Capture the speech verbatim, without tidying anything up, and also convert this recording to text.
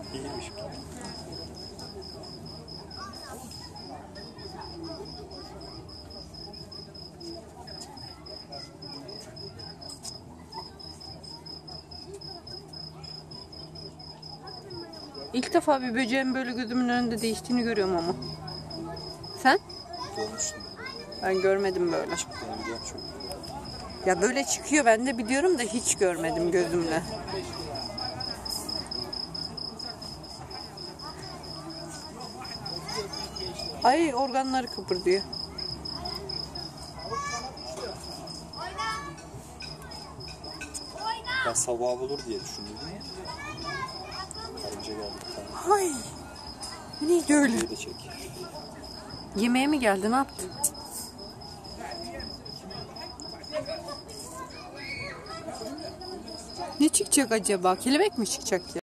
İyiymiş. İlk defa bir böceğin böyle gözümün önünde değiştiğini görüyorum ama. Sen? Görmüştüm. Ben görmedim böyle. Ben biliyorum çok. Ya böyle çıkıyor, ben de biliyorum da hiç görmedim gözümle. Ay, organları kıpırdıyor. Ben sabah bulur diye düşündüm. Karınca geldi bir tane. Ay, bu neydi öyle? Bir de çek. Yemeğe mi geldi, ne yaptın? Ne çıkacak acaba? Kelebek mi çıkacak ya?